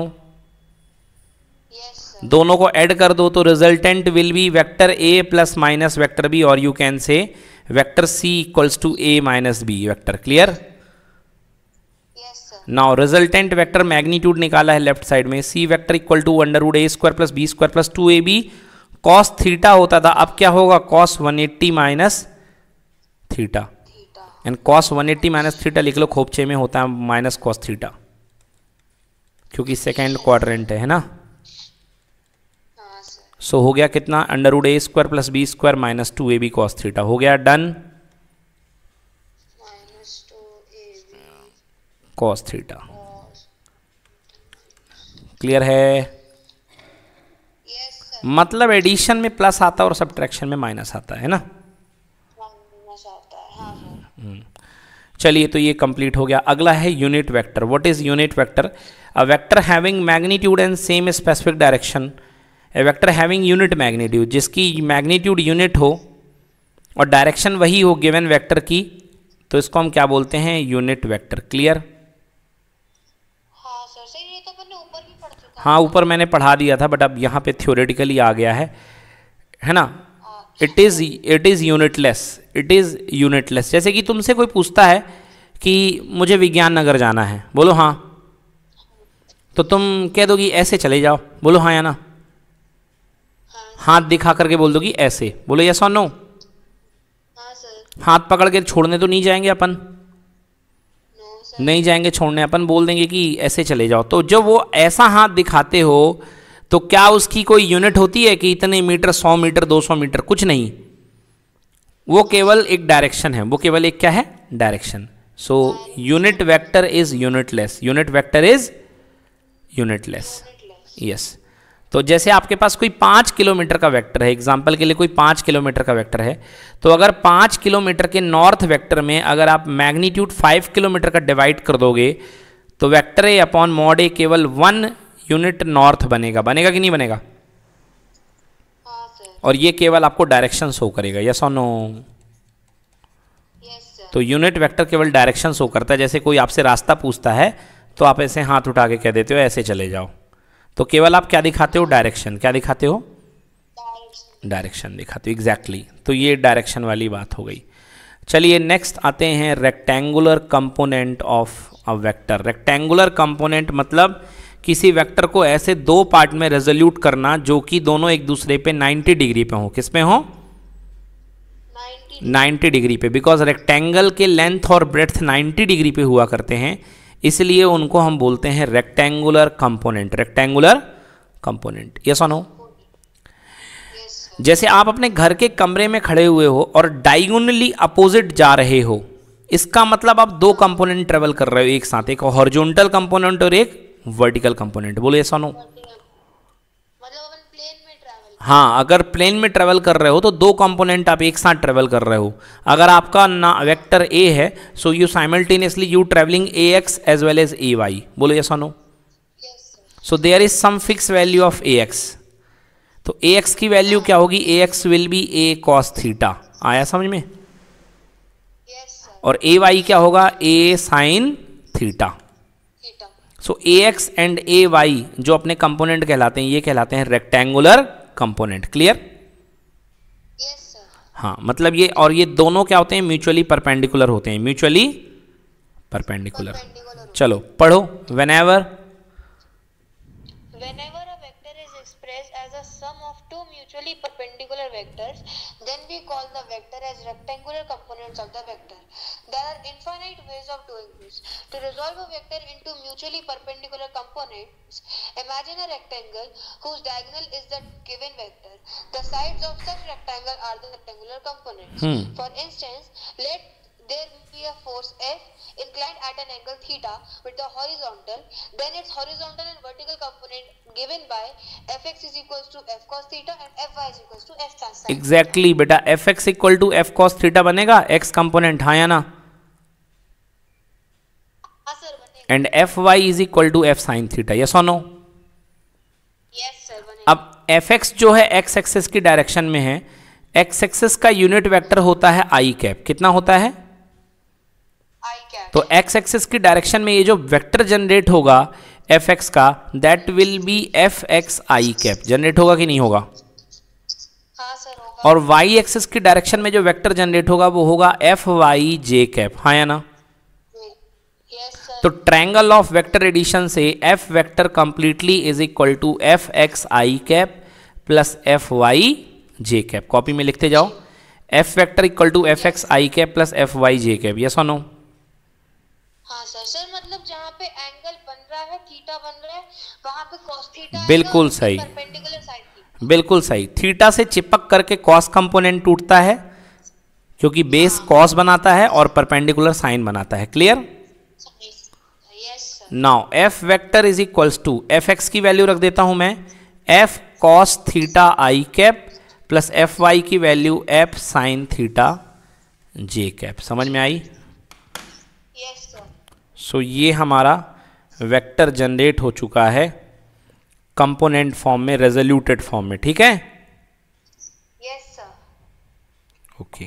यस सर दोनों को ऐड कर दो तो resultant will be vector A plus minus vector B, और you can say vector C equals to A minus B vector. Clear? Yes sir now resultant vector magnitude निकाला है लेफ्ट साइड में, C vector equal to under root A square plus B square plus two A B cos theta होता था, अब क्या होगा, cos one eighty minus theta. Theta and cos one eighty minus theta लिख लो, खोपचे में होता है माइनस कॉस थीटा, क्योंकि सेकेंड क्वाड्रेंट है, है ना? हाँ सर सो हो गया कितना, under root A square plus B square minus two A B cos theta. हो गया done, minus two A B cos theta. Cos clear है? यस सर मतलब एडिशन में प्लस आता है और सब्ट्रैक्शन में माइनस आता है ना? माइनस आता है हाँ सर चलिए, तो ये कंप्लीट हो गया। अगला है unit vector. What is unit vector? A vector having magnitude and same specific direction. A vector having unit magnitude, जिसकी मैग्नीट्यूड यूनिट हो और डायरेक्शन वही हो गिवन वेक्टर की, तो इसको हम क्या बोलते हैं, यूनिट वेक्टर। क्लियर? हाँ सर सर ये तो मैंने ऊपर भी पढ़ चुका हाँ, ऊपर मैंने पढ़ा दिया था, बट अब यहाँ पे थ्योरेटिकली आ गया है, है ना? It is it is unitless, it is unitless. जैसे कि तुमसे कोई पूछता है कि मुझे विज्ञान नगर जाना है, बोलो हाँ, तो तुम कह दोगी ऐसे चले जाओ, बोलो हाँ या ना? हाथ दिखा करके बोल दोगी ऐसे, बोलो यस और नो? हाँ सर हाथ पकड़ के छोड़ने तो नहीं जाएंगे अपन, नो सर नहीं जाएंगे छोड़ने, अपन बोल देंगे कि ऐसे चले जाओ। तो जब वो ऐसा हाथ दिखाते हो तो क्या उसकी कोई यूनिट होती है कि इतने मीटर, सौ मीटर, दो सौ मीटर? कुछ नहीं, वो केवल एक डायरेक्शन है, वो केवल एक क्या है, direction. So unit vector is unitless, unit vector is unitless, yes. तो जैसे आपके पास कोई पाँच किलोमीटर का वेक्टर है, एग्जाम्पल के लिए कोई पाँच किलोमीटर का वेक्टर है, तो अगर पाँच किलोमीटर के नॉर्थ वेक्टर में अगर आप मैग्नीट्यूड फाइव किलोमीटर का डिवाइड कर दोगे तो vector A upon mod A केवल वन यूनिट नॉर्थ बनेगा, बनेगा कि नहीं बनेगा? हाँ सर और ये केवल आपको डायरेक्शन शो करेगा, यस और नो? यस सर तो यूनिट वेक्टर केवल डायरेक्शन शो करता है। जैसे कोई आपसे रास्ता पूछता है तो आप ऐसे हाथ उठा के कह देते हो ऐसे चले जाओ, तो केवल आप क्या दिखाते हो, डायरेक्शन। क्या दिखाते हो? डायरेक्शन डायरेक्शन दिखाते हो, एग्जैक्टली exactly। तो ये डायरेक्शन वाली बात हो गई। चलिए नेक्स्ट आते हैं rectangular component of a vector. Rectangular component मतलब किसी वेक्टर को ऐसे दो पार्ट में रेजोल्यूट करना जो कि दोनों एक दूसरे पे नाइन्टी डिग्री पे हो। किस पे हो? नाइन्टी नाइन्टी डिग्री पे, बिकॉज रेक्टेंगल के लेंथ और ब्रेड्थ नाइन्टी डिग्री पे हुआ करते हैं, इसलिए उनको हम बोलते हैं rectangular component. Rectangular component, yes और नो? यस सर जैसे आप अपने घर के कमरे में खड़े हुए हो और डायगोनली अपोजिट जा रहे हो, इसका मतलब आप दो कंपोनेंट ट्रेवल कर रहे हो एक साथ, एक हॉरिजॉन्टल कंपोनेंट और एक वर्टिकल कंपोनेंट। बोलो यस और नो? मतलब अपन प्लेन में ट्रैवल हाँ, अगर प्लेन में ट्रेवल कर रहे हो तो दो कंपोनेंट आप एक साथ ट्रेवल कर रहे हो। अगर आपका ना वेक्टर ए है, so you simultaneously you travelling A X as well as A Y. बोलो यस और no? Yes sir so there is some fix value of A X. तो ए एक्स की वैल्यू क्या होगी? A X will be A cos theta. आया समझ में? यस सर और ए वाई क्या होगा? A sine theta. Theta so A X and A Y जो अपने कंपोनेंट कहलाते हैं, ये कहलाते हैं rectangular component. Clear? Yes sir हाँ, मतलब ये और ये दोनों क्या होते हैं? म्यूचुअली परपेंडिकुलर होते हैं, म्यूचुअली परपेंडिकुलर। परपेंडिकुलर चलो पढ़ो। Whenever whenever a vector is expressed as a sum of two mutually perpendicular vectors, then we call the vector as rectangular components of the vector. There are infinite ways of doing this. To resolve a vector into mutually perpendicular components, imagine a rectangle whose diagonal is the given vector. The sides of such rectangle are the rectangular components. Hmm. For instance, let there will be a force F inclined at an angle theta with the horizontal, then its horizontal and vertical component given by Fx is equals to F cos theta and Fy is equals to F tan sin. Exactly exactly, बेटा Fx equal to F cos theta बनेगा, एक्स कंपोनेंट, हाँ या ना, हाँ सर बनेगा, and F Y is equal to F sine theta, yes और नो। यस सर बनेगा। अब Fx जो है एक्स एक्सिस की डायरेक्शन में है, एक्स एक्सिस का यूनिट वेक्टर होता है आई कैप, कितना होता है, आई कैप, तो एक्स एक्सिस की डायरेक्शन में ये जो वेक्टर जनरेट होगा Fx का, that will be F X I cap, generate होगा कि नहीं होगा, हाँ सर होगा, और वाई एक्सिस की डायरेक्शन में जो वेक्टर जनरेट होगा वो होगा एफ वाई जे कैप, हाँ या ना। यस सर, तो ट्रायंगल ऑफ वेक्टर एडिशन से F vector completely is equal to F X I cap plus F Y J cap, copy में लिखते जाओ, F vector equal to F X I cap plus F Y J cap, yes और नो। हाँ सर, सर मतलब जहाँ पे एंगल बन रहा है, थीटा बन रहा है, वहाँ पे cos थीटा बिल्कुल सही, परपेंडिकुलर साइड थीटा, बिल्कुल सही, थीटा से चिपक करके कॉस कंपोनेंट टूटता है क्योंकि बेस कॉस बनाता है और परपेंडिकुलर साइन बनाता है, clear. Yes sir, now F vector is equals to, F X की वैल्यू रख देता हूं मैं, F cos theta I cap plus F Y की value F sine theta J cap, समझ में आई। यस सर, सो ये हमारा वेक्टर जनरेट हो चुका है कंपोनेंट फॉर्म में, रेजोल्यूटेड फॉर्म में, ठीक है। यस सर, ओके,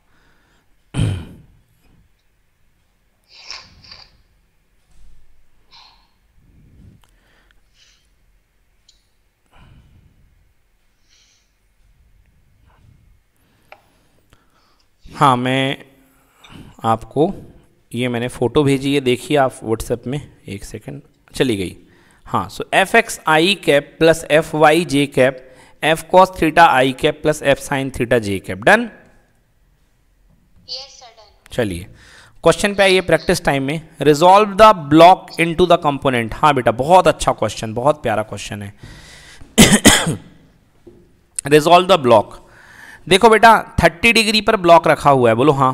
हाँ मैं आपको ये मैंने फ़ोटो भेजी है, देखिए आप व्हाट्सएप में, एक सेकंड, चली गई, हाँ। So F X I cap plus F Y J cap F cos theta I cap plus F sine theta J cap, done. Yes sir done. चलिए क्वेश्चन पे आइए, प्रैक्टिस टाइम में, resolve the block into the component. हाँ बेटा बहुत अच्छा क्वेश्चन, बहुत प्यारा क्वेश्चन है। रिजॉल्व द ब्लॉक, देखो बेटा थर्टी डिग्री पर ब्लॉक रखा हुआ है, बोलो हाँ,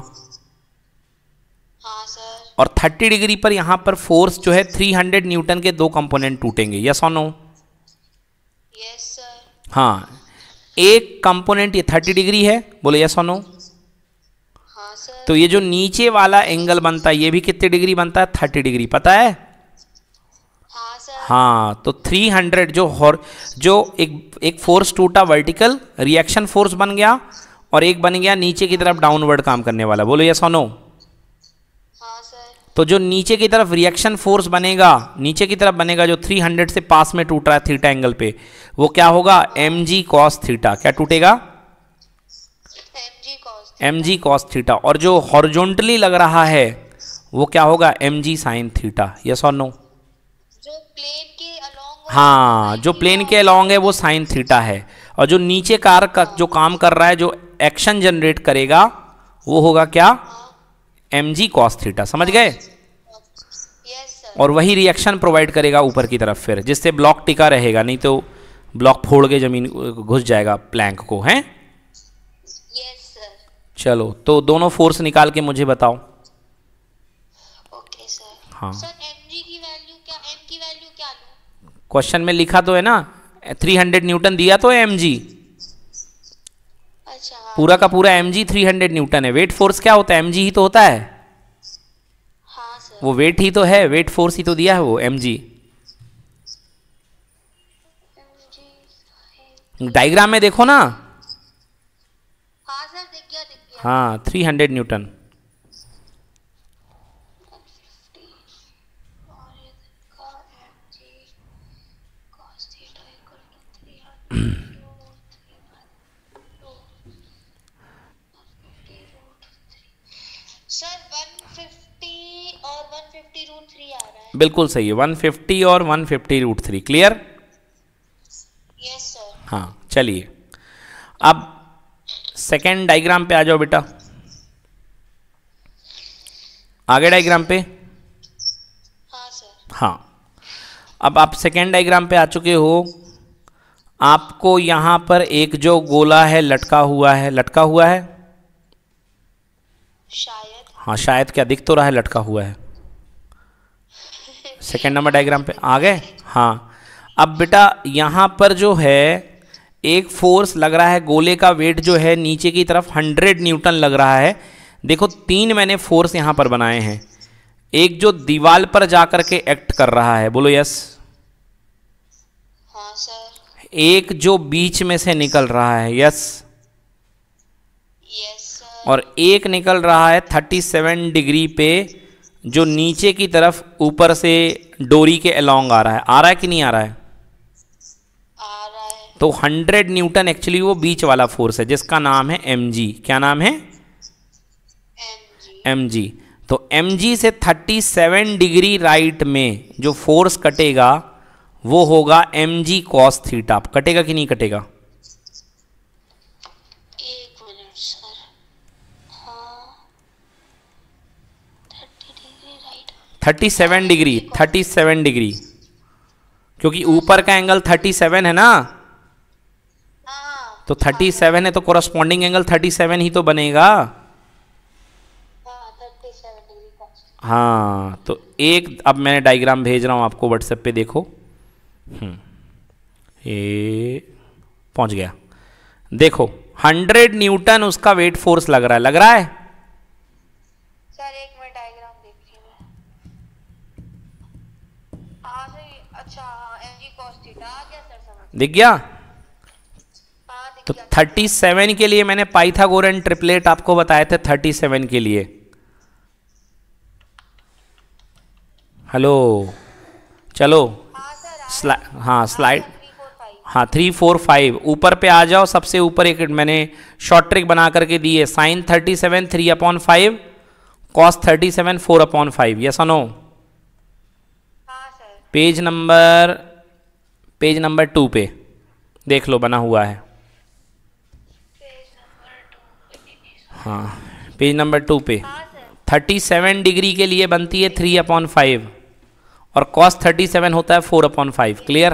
हाँ सर, और थर्टी डिग्री पर यहाँ पर फोर्स जो है थ्री हंड्रेड न्यूटन के दो कंपोनेंट टूटेंगे, यस और नो। यस सर, हाँ, एक कंपोनेंट ये थर्टी डिग्री है, बोलो यस और नो। हाँ सर, तो ये जो नीचे वाला एंगल बनता है ये भी कितने डिग्री बनता है, थर्टी डिग्री, पता है। हाँ सर, हाँ, तो थ्री हंड्रेड जो हॉर जो एक एक फोर्स टूटा वर्टिकल रिएक्शन फोर्स बन गया, और एक बन गया नीचे की तरफ डाउनवर्ड काम करने वाला, बोलो यस और नो। हाँ सर, तो जो नीचे की तरफ रिएक्शन फोर्स बनेगा, नीचे की तरफ बनेगा जो थ्री हंड्रेड से पास में टूट रहा है थीटा एंगल पे, वो क्या होगा, एम जी कॉस थीटा, क्या टूटेगा, एम जी कॉस, एम जी कॉस थीटा, और जो हॉरिजॉन्टली लग रहा है वो क्या होगा, M G sine theta, yes और नो। जो प्लेन के अलोंग, हाँ, जो प्लेन के अलॉन्ग है वो साइन थीटा है, और जो नीचे कार का जो काम कर रहा है, जो एक्शन जनरेट करेगा वो होगा क्या, एम जी कॉस थीटा, समझ गए। यस सर, और वही रिएक्शन प्रोवाइड करेगा ऊपर की तरफ फिर, जिससे ब्लॉक टिका रहेगा, नहीं तो ब्लॉक फोड़ के जमीन घुस जाएगा प्लैंक को, हैं। यस सर, चलो तो दोनों फोर्स निकाल के मुझे बताओ। Okay sir. हाँ, सर एम जी की वैल्यू क्या, एम की वैल्यू क्या लूं? क्वेश्चन में लिखा तो है ना, थ्री हंड्रेड न्यूटन दिया तो है एम जी, अच्छा हाँ, पूरा का पूरा M G three hundred newton है। वेट फोर्स क्या होता है, एम जी ही तो होता है, हाँ सर, वो वेट ही तो है, वेट फोर्स ही तो दिया है वो एम जी। डायग्राम में देखो ना, हाँ सर दिख गया, दिख गया, हाँ थ्री हंड्रेड न्यूटन, और ये देखा M G cos theta equal to three hundred sir one fifty और वन फिफ्टी रूट थ्री आ रहा है। बिल्कुल सही है, वन फिफ्टी और one fifty root three, clear. Yes sir, हाँ चलिए अब सेकेंड डायग्राम पे आ जाओ बेटा, आगे डायग्राम पे। हाँ सर, हाँ, अब आप सेकेंड डायग्राम पे आ चुके हो। आपको यहाँ पर एक जो गोला है लटका हुआ है, लटका हुआ है, शायद, हाँ शायद, क्या दिख तो रहा है लटका हुआ है। सेकेंड नंबर डायग्राम पे आ गए। हाँ अब बेटा यहाँ पर जो है एक फोर्स लग रहा है, गोले का वेट जो है नीचे की तरफ हंड्रेड न्यूटन लग रहा है। देखो तीन मैंने फोर्स यहाँ पर बनाए हैं, एक जो दीवार पर जाकर के एक्ट कर रहा है, बोलो यस। हाँ सर। एक जो बीच में से निकल रहा है, यस। Yes sir. और एक निकल रहा है सैंतीस डिग्री पे, जो नीचे की तरफ ऊपर से डोरी के अलोंग आ रहा है। आ रहा है कि नहीं आ रहा है? आ रहा है। तो हंड्रेड न्यूटन एक्चुअली वो बीच वाला फोर्स है जिसका नाम है एम जी। क्या नाम है? M G. M G. तो एम जी से सैंतीस डिग्री राइट में जो फोर्स कटेगा वो होगा एम जी कॉस थीटा। कटेगा कि नहीं कटेगा? एक मिनट सर। हाँ थर्टी डिग्री राइट। सैंतीस डिग्री, सैंतीस डिग्री, क्योंकि ऊपर का एंगल सैंतीस है ना, हाँ तो सैंतीस है तो कोरस्पॉन्डिंग एंगल सैंतीस ही तो बनेगा। हाँ थर्टी सेवन डिग्री का। हाँ तो एक, अब मैंने डायग्राम भेज रहा हूँ आपको व्हाट्सएप पे, देखो। हम्म ये पहुँच गया। देखो हंड्रेड न्यूटन उसका वेट फोर्स लग रहा है, लग रहा है। सर एक मिनट डायग्राम देख रही हूँ मैं। हाँ सर। अच्छा हाँ एम जी कॉस थीटा आ गया सर, समझ। दिख गया? हाँ दिख तो गया। सैंतीस के लिए मैंने पाइथागोरन ट्रिपलेट आपको बताए थे, सैंतीस के लिए। हेलो चलो हाँ सर। स्ला हाँ स्लाइड, थ्री फोर फाइव। हाँ थ्री फोर फाइव ऊपर पे आ जाओ। सबसे ऊपर एक मैंने शॉर्ट ट्रिक बना करके दी है, sine thirty seven three upon five, cos thirty seven four upon five. Yes और नो? हाँ sir. Page number page number two पे देख लो, बना हुआ है। Page number two. हाँ पेज नंबर टू पे हाँ सर। थर्टी सेवन डिग्री के लिए बनती है थ्री अपॉन फाइव, और कॉस थर्टी सेवन होता है four upon five. Clear?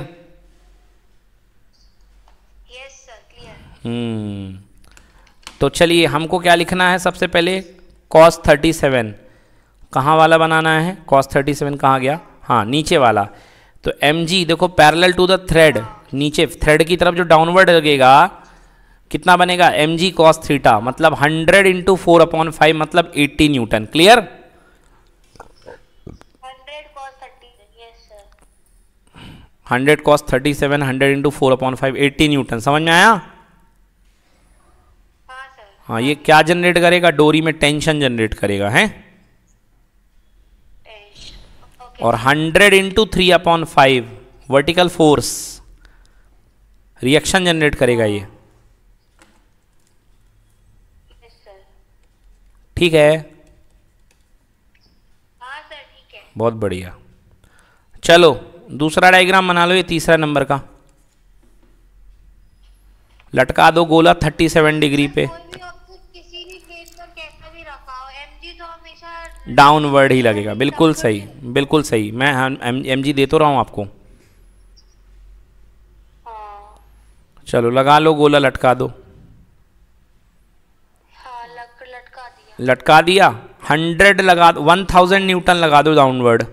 Yes sir clear. हम्म तो चलिए हमको क्या लिखना है सबसे पहले? कॉस थर्टी सेवन कहाँ वाला बनाना है? कॉस थर्टी सेवन कहाँ गया? हाँ नीचे वाला। तो एम जी देखो पैरेलल टू द थ्रेड, नीचे थ्रेड की तरफ जो डाउनवर्ड लगेगा कितना बनेगा? एम जी कॉस थीटा, मतलब hundred into four upon five, मतलब eighty newton. Clear? Hundred cos thirty. Yes sir. Hundred cos thirty seven, hundred into four upon five, eighty newton. समझ में आया? हाँ सर। हाँ ये क्या जनरेट करेगा? डोरी में टेंशन जनरेट करेगा, है। टेंशन। ओके। और hundred into three upon five vertical force, reaction generate करेगा ये। Yes sir. ठीक है, हाँ सर ठीक है। बहुत बढ़िया। चलो दूसरा डायग्राम बना लो, ये तीसरा नंबर का। लटका दो गोला थर्टी सेवन डिग्री पे, कोई भी ऑब्जेक्ट किसी भी प्लेन पर कैसा भी रखा हो, एमजी तो हमेशा डाउनवर्ड ही लगेगा। बिल्कुल सही, बिल्कुल सही। मैं एम जी दे तो रहा हूँ आपको। हाँ चलो लगा लो गोला, लटका दो। हाँ लक लटका दिया। लटका दिया। हंड्रेड लगा दो, वन थाउजेंड न्यूटन लगा दो डाउनवर्ड।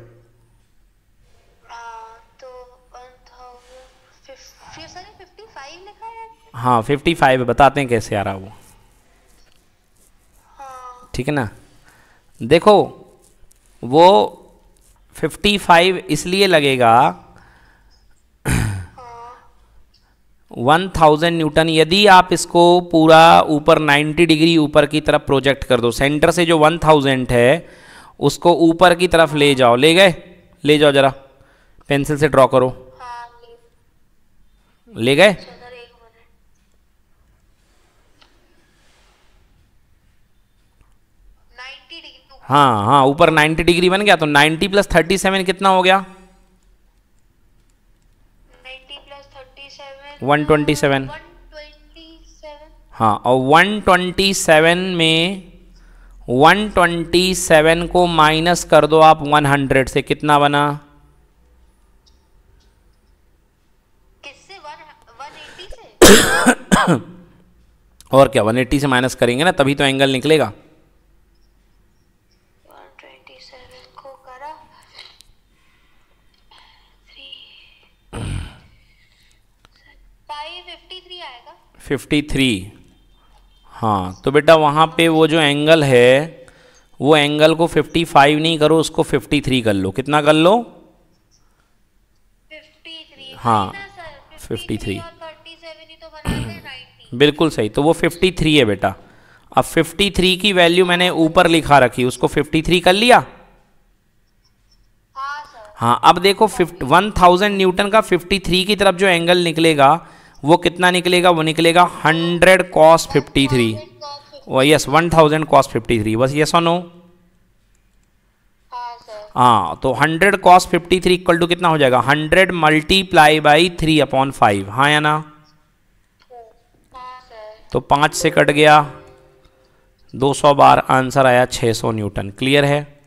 हाँ तो वन थाउजेंड फिर सर फिफ्टी फाइव लिखा है। हाँ फिफ्टी फाइव, बताते हैं कैसे आ रहा वो। हाँ ठीक है ना? देखो वो फिफ्टी फाइव इसलिए लगेगा, वन थाउजेंड न्यूटन। यदि आप इसको पूरा ऊपर नाइन्टी डिग्री ऊपर की तरफ प्रोजेक्ट कर दो, सेंटर से जो वन थाउजेंड है उसको ऊपर की तरफ ले जाओ। ले गए? ले जाओ जरा, पेंसिल से ड्रॉ करो। हाँ ले ले गए? सर एक मिनट। Ninety degree. हाँ हाँ ऊपर नाइन्टी डिग्री बन गया, तो नाइन्टी प्लस थर्टी सेवन कितना हो गया? Ninety plus thirty seven one twenty seven. One twenty seven. हाँ और वन ट्वेंटी सेवन में वन ट्वेंटी सेवन को माइनस कर दो आप हंड्रेड से, कितना बना? किससे? वन एटी से। और क्या, वन एट्टी से माइनस करेंगे ना, तभी तो एंगल निकलेगा। आएगा? Fifty three. हाँ तो बेटा वहाँ पे वो जो एंगल है वो एंगल को फिफ्टी फाइव नहीं करो, उसको फिफ्टी थ्री कर लो। कितना कर लो? Fifty three. हाँ ना सर, फिफ्टी थ्री, और थर्टी सेवन ही तो बनाते हैं नाइन्टी। बिल्कुल सही। तो वो फिफ्टी थ्री है बेटा। अब फिफ्टी थ्री की वैल्यू मैंने ऊपर लिखा रखी, उसको फिफ्टी थ्री कर लिया। हाँ सर। हाँ अब देखो फिफ्टी वन थाउजेंड न्यूटन का फिफ्टी थ्री की तरफ जो एंगल निकलेगा वो कितना निकलेगा? वो निकलेगा हंड्रेड कॉस फिफ्टी थ्री। वो yes, one thousand cos fifty three. बस यस और नो? हाँ सर। हाँ तो hundred cos fifty three equal to कितना हो जाएगा? Hundred multiply by three upon five. हाँ या ना? हाँ सर। तो पाँच से कट गया, दो सौ बार आंसर आया छः सौ न्यूटन। क्लियर है?